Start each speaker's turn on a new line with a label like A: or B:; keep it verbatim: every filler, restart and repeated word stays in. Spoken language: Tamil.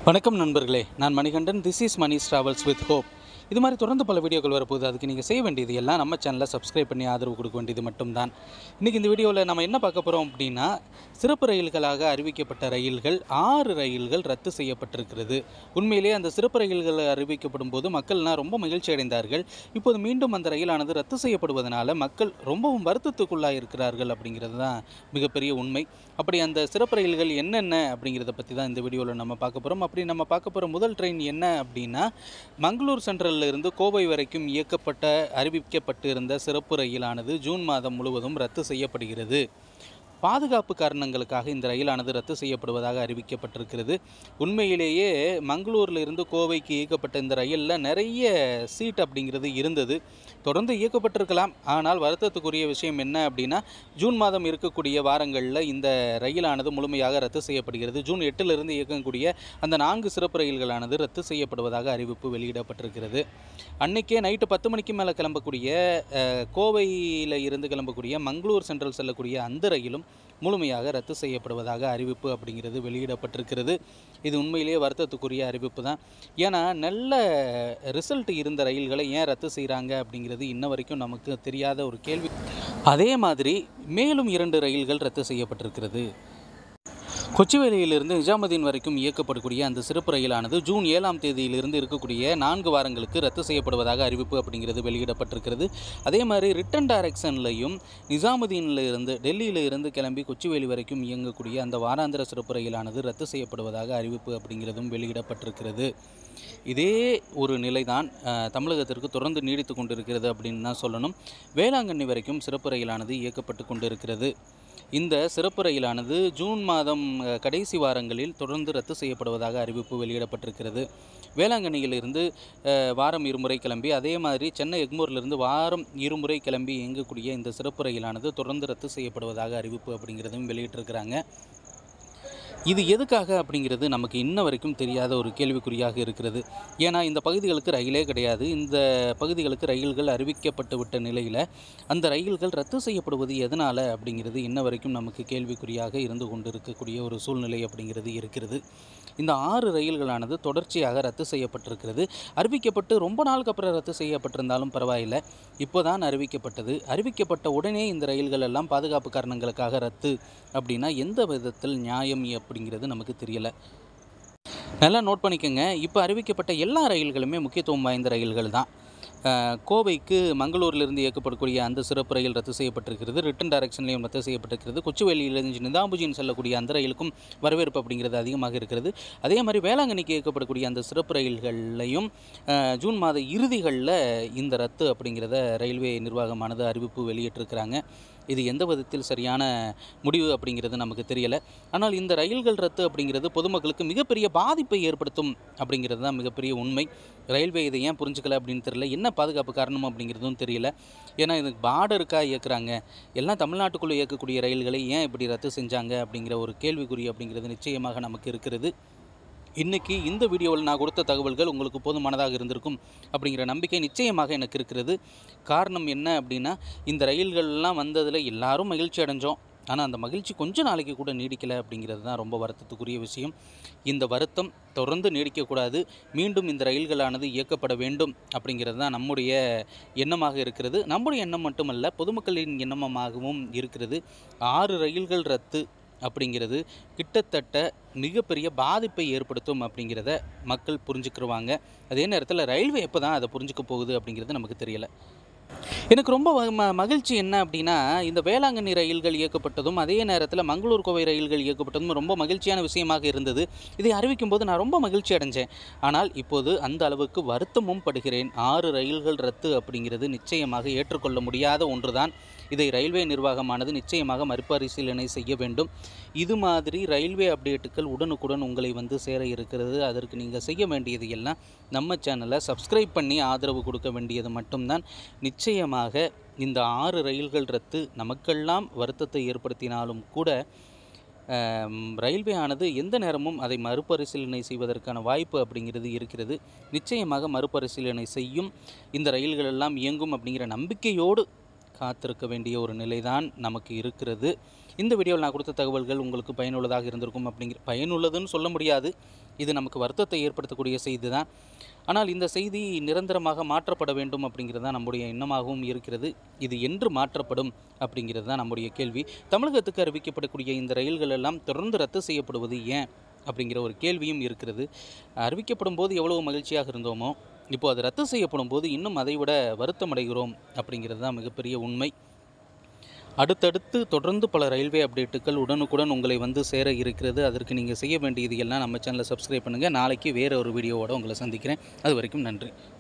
A: வணக்கம் நண்பர்களே, நான் Manikandan. This is Mani's travels with hope. இது மாதிரி தொடர்ந்து பல வீடியோக்கள் வரப்போகுது. அதுக்கு நீங்கள் செய்ய வேண்டியது எல்லாம் நம்ம சேனலை சப்ஸ்கிரைப் பண்ணி ஆதரவு கொடுக்க வேண்டியது மட்டும்தான். இன்றைக்கி இந்த வீடியோவில் நம்ம என்ன பார்க்க போகிறோம் அப்படின்னா, சிறப்பு ரயில்களாக அறிவிக்கப்பட்ட ரயில்கள் ஆறு ரயில்கள் ரத்து செய்யப்பட்டிருக்கிறது. உண்மையிலேயே அந்த சிறப்பு ரயில்கள் அறிவிக்கப்படும் போது மக்கள்லாம் ரொம்ப மகிழ்ச்சி அடைந்தார்கள். இப்போது மீண்டும் அந்த ரயிலானது ரத்து செய்யப்படுவதனால மக்கள் ரொம்பவும் வருத்தத்துக்குள்ளாக இருக்கிறார்கள் அப்படிங்கிறது தான் மிகப்பெரிய உண்மை. அப்படி அந்த சிறப்பு ரயில்கள் என்னென்ன அப்படிங்கிறத பற்றி தான் இந்த வீடியோவில் நம்ம பார்க்க போகிறோம். அப்படி நம்ம பார்க்க போகிற முதல் ட்ரெயின் என்ன அப்படின்னா, மங்களூர் சென்ட்ரலில் இருந்து கோவை வரைக்கும் இயக்கப்பட்ட அறிவிக்கப்பட்டு இருந்த சிறப்பு ரயிலானது ஜூன் மாதம் முழுவதும் ரத்து செய்யப்படுகிறது. பாதுகாப்பு காரணங்களுக்காக இந்த ரயிலானது ரத்து செய்யப்படுவதாக அறிவிக்கப்பட்டிருக்கிறது. உண்மையிலேயே மங்களூரில் இருந்து கோவைக்கு இயக்கப்பட்ட இந்த ரயிலில் நிறைய சீட் அப்படிங்கிறது இருந்தது. தொடர்ந்து இயக்கப்பட்டிருக்கலாம். ஆனால் வருத்தத்துக்குரிய விஷயம் என்ன அப்படின்னா, ஜூன் மாதம் இருக்கக்கூடிய வாரங்களில் இந்த ரயிலானது முழுமையாக ரத்து செய்யப்படுகிறது. ஜூன் எட்டிலிருந்து இயக்கக்கூடிய அந்த நான்கு சிறப்பு ரயில்களானது ரத்து செய்யப்படுவதாக அறிவிப்பு வெளியிடப்பட்டிருக்கிறது. அன்றைக்கே நைட்டு பத்து மணிக்கு மேலே கிளம்பக்கூடிய கோவையில் இருந்து கிளம்பக்கூடிய மங்களூர் சென்ட்ரல் செல்லக்கூடிய அந்த ரயிலும் முழுமையாக ரத்து செய்யப்படுவதாக அறிவிப்பு அப்படிங்கிறது வெளியிடப்பட்டிருக்கிறது. இது உண்மையிலேயே வருத்தத்துக்குரிய அறிவிப்பு தான். ஏன்னா நல்ல ரிசல்ட் இருந்த ரயில்களை ஏன் ரத்து செய்கிறாங்க அப்படிங்கிறது இன்ன வரைக்கும் நமக்கு தெரியாத ஒரு கேள்வி. அதே மாதிரி மேலும் இரண்டு ரயில்கள் ரத்து செய்யப்பட்டிருக்கிறது. கொச்சிவேலியிலிருந்து நிஜாமுதீன் வரைக்கும் இயக்கப்படக்கூடிய அந்த சிறப்பு ரயிலானது ஜூன் ஏழாம் தேதியிலிருந்து இருக்கக்கூடிய நான்கு வாரங்களுக்கு ரத்து செய்யப்படுவதாக அறிவிப்பு அப்படிங்கிறது வெளியிடப்பட்டிருக்கிறது. அதே மாதிரி ரிட்டன் டைரக்ஷன்லையும் நிஜாமுதீனில் இருந்து டெல்லியில் இருந்து கிளம்பி கொச்சிவேலி வரைக்கும் இயங்கக்கூடிய அந்த வாராந்திர சிறப்பு ரயிலானது ரத்து செய்யப்படுவதாக அறிவிப்பு அப்படிங்கிறதும் வெளியிடப்பட்டிருக்கிறது. இதே ஒரு நிலைதான் தமிழகத்திற்கு தொடர்ந்து நீடித்து கொண்டிருக்கிறது அப்படின்னு தான் சொல்லணும். வேளாங்கண்ணி வரைக்கும் சிறப்பு ரயிலானது இயக்கப்பட்டு கொண்டிருக்கிறது. இந்த சிறப்பு ரயிலானது ஜூன் மாதம் கடைசி வாரங்களில் தொடர்ந்து ரத்து செய்யப்படுவதாக அறிவிப்பு வெளியிடப்பட்டிருக்கிறது. வேளாங்கண்ணியிலிருந்து வாரம் இருமுறை கிளம்பி, அதே மாதிரி சென்னை எக்மூரிலிருந்து வாரம் இருமுறை கிளம்பி இயங்கக்கூடிய இந்த சிறப்பு ரயிலானது தொடர்ந்து ரத்து செய்யப்படுவதாக அறிவிப்பு அப்படிங்கிறதும் வெளியிட்டிருக்கிறாங்க. இது எதுக்காக அப்படிங்கிறது நமக்கு இன்ன வரைக்கும் தெரியாத ஒரு கேள்விக்குறியாக இருக்கிறது. ஏன்னா இந்த பகுதிகளுக்கு ரயிலே கிடையாது. இந்த பகுதிகளுக்கு ரயில்கள் அறிவிக்கப்பட்டு விட்ட நிலையில் அந்த ரயில்கள் ரத்து செய்யப்படுவது எதனால் அப்படிங்கிறது இன்ன வரைக்கும் நமக்கு கேள்விக்குறியாக இருந்து கொண்டு இருக்கக்கூடிய ஒரு சூழ்நிலை அப்படிங்கிறது இருக்கிறது. இந்த ஆறு ரயில்களானது தொடர்ச்சியாக ரத்து செய்யப்பட்டிருக்கிறது. அறிவிக்கப்பட்டு ரொம்ப நாளுக்கு அப்புறம் ரத்து செய்யப்பட்டிருந்தாலும் பரவாயில்லை, இப்போதான் அறிவிக்கப்பட்டது. அறிவிக்கப்பட்ட உடனே இந்த ரயில்கள் எல்லாம் பாதுகாப்பு காரணங்களுக்காக ரத்து அப்படின்னா எந்த விதத்தில் நியாயம் அப்படிங்கிறது நமக்கு தெரியலை. நல்லா நோட் பண்ணிக்கோங்க. இப்போ அறிவிக்கப்பட்ட எல்லா ரயில்களுமே முக்கியத்துவம் வாய்ந்த ரயில்கள் தான். கோவைக்கு மங்களூரிலிருந்து இயக்கப்படக்கூடிய அந்த சிறப்பு ரயில் ரத்து செய்யப்பட்டிருக்கிறது. ரிட்டன் டைரக்ஷன்லையும் ரத்து செய்யப்பட்டிருக்கிறது. கொச்சிவேலியிலிருந்து நிஜாமுதீன் செல்லக்கூடிய அந்த ரயிலுக்கும் வரவேற்பு அப்படிங்கிறது அதிகமாக இருக்கிறது. அதே மாதிரி வேளாங்கண்ணிக்கு இயக்கப்படக்கூடிய அந்த சிறப்பு ரயில்கள்லையும் ஜூன் மாத இறுதிகளில் இந்த ரத்து அப்படிங்கிறத ரயில்வே நிர்வாகமானது அறிவிப்பு வெளியிட்டிருக்கிறாங்க. இது எந்த விதத்தில் சரியான முடிவு அப்படிங்கிறது நமக்கு தெரியலை. ஆனால் இந்த ரயில்கள் ரத்து அப்படிங்கிறது பொதுமக்களுக்கு மிகப்பெரிய பாதிப்பை ஏற்படுத்தும் அப்படிங்கிறது தான் மிகப்பெரிய உண்மை. ரயில்வே இதை ஏன் புரிஞ்சுக்கல அப்படின்னு தெரியல. என்ன பாதுகாப்பு காரணம் அப்படிங்கிறதும் தெரியல. ஏன்னா இது பார்டருக்காக இயக்குறாங்க. எல்லாம் தமிழ்நாட்டுக்குள்ளே இயக்கக்கூடிய ரயில்களை ஏன் இப்படி ரத்து செஞ்சாங்க அப்படிங்கிற ஒரு கேள்விக்குறி அப்படிங்கிறது நிச்சயமாக நமக்கு இருக்கிறது. இன்றைக்கி இந்த வீடியோவில் நான் கொடுத்த தகவல்கள் உங்களுக்கு போதுமானதாக இருந்திருக்கும் அப்படிங்கிற நம்பிக்கை நிச்சயமாக எனக்கு இருக்கிறது. காரணம் என்ன அப்படின்னா, இந்த ரயில்கள்லாம் வந்ததில் எல்லாரும் மகிழ்ச்சி அடைஞ்சோம். ஆனால் அந்த மகிழ்ச்சி கொஞ்சம் நாளைக்கு கூட நீடிக்கலை அப்படிங்கிறது தான் ரொம்ப வருத்தத்துக்குரிய விஷயம். இந்த வருத்தம் தொடர்ந்து நீடிக்கக்கூடாது. மீண்டும் இந்த ரயில்களானது இயக்கப்பட வேண்டும் அப்படிங்கிறது தான் நம்முடைய எண்ணமாக இருக்கிறது. நம்முடைய எண்ணம் மட்டுமல்ல, பொதுமக்களின் எண்ணமாகவும் இருக்கிறது. ஆறு ரயில்கள் ரத்து அப்படிங்கிறது கிட்டத்தட்ட மிகப்பெரிய பாதிப்பை ஏற்படுத்தும் அப்படிங்கிறத மக்கள் புரிஞ்சுக்கிடுவாங்க. அதே நேரத்தில் ரயில்வே எப்போ தான் அதை புரிஞ்சுக்க போகுது அப்படிங்கிறது நமக்கு தெரியலை. எனக்கு ரொம்ப ம மகிழ்ச்சி என்ன அப்படின்னா, இந்த வேளாங்கண்ணி ரயில்கள் இயக்கப்பட்டதும் அதே நேரத்தில் மங்களூர் கோவை ரயில்கள் இயக்கப்பட்டதும் ரொம்ப மகிழ்ச்சியான விஷயமாக இருந்தது. இதை அறிவிக்கும் போது நான் ரொம்ப மகிழ்ச்சி அடைஞ்சேன். ஆனால் இப்போது அந்த அளவுக்கு வருத்தமும் படுகிறேன். ஆறு ரயில்கள் ரத்து அப்படிங்கிறது நிச்சயமாக ஏற்றுக்கொள்ள முடியாத ஒன்று தான். இதை ரயில்வே நிர்வாகமானது நிச்சயமாக மறுபரிசீலனை செய்ய வேண்டும். இது மாதிரி ரயில்வே அப்டேட்டுகள் உடனுக்குடன் உங்களை வந்து சேர இருக்கிறது. அதற்கு நீங்கள் செய்ய வேண்டியது எல்லாம் நம்ம சேனலை சப்ஸ்கிரைப் பண்ணி ஆதரவு கொடுக்க வேண்டியது மட்டும்தான். நிச்சயமாக இந்த ஆறு ரயில்கள் ரத்து நமக்கெல்லாம் வருத்தத்தை ஏற்படுத்தினாலும் கூட ரயில்வே ஆனது எந்த நேரமும் அதை மறுபரிசீலனை செய்வதற்கான வாய்ப்பு அப்படிங்கிறது இருக்கிறது. நிச்சயமாக மறுபரிசீலனை செய்யும். இந்த ரயில்கள் எல்லாம் இயங்கும் அப்படிங்கிற நம்பிக்கையோடு காத்திருக்க வேண்டிய ஒரு நிலைதான் நமக்கு இருக்கிறது. இந்த வீடியோவில் நான் கொடுத்த தகவல்கள் உங்களுக்கு பயனுள்ளதாக இருந்திருக்கும் அப்படிங்கிற பயனுள்ளதுன்னு சொல்ல முடியாது. இது நமக்கு வருத்தத்தை ஏற்படுத்தக்கூடிய செய்தி தான். ஆனால் இந்த செய்தி நிரந்தரமாக மாற்றப்பட வேண்டும் அப்படிங்கிறது தான் நம்முடைய எண்ணமாகவும் இருக்கிறது. இது என்று மாற்றப்படும் அப்படிங்கிறது தான் நம்முடைய கேள்வி. தமிழகத்துக்கு அறிவிக்கப்படக்கூடிய இந்த ரயில்கள் எல்லாம் தொடர்ந்து ரத்து செய்யப்படுவது ஏன் அப்படிங்கிற ஒரு கேள்வியும் இருக்கிறது. அறிவிக்கப்படும் போது எவ்வளவு மகிழ்ச்சியாக இருந்தோமோ, இப்போ அது ரத்து செய்யப்படும் போது இன்னும் அதைவிட வருத்தமடைகிறோம் அப்படிங்கிறது தான் மிகப்பெரிய உண்மை. அடுத்தடுத்து தொடர்ந்து பல ரயில்வே அப்டேட்டுகள் உடனுக்குடன் உங்களை வந்து சேர இருக்கிறது. அதற்கு நீங்கள் செய்ய வேண்டியது எல்லாம் நம்ம சேனலை சப்ஸ்கிரைப் பண்ணுங்கள். நாளைக்கு வேறு ஒரு வீடியோவோடு உங்களை சந்திக்கிறேன். அது வரைக்கும் நன்றி.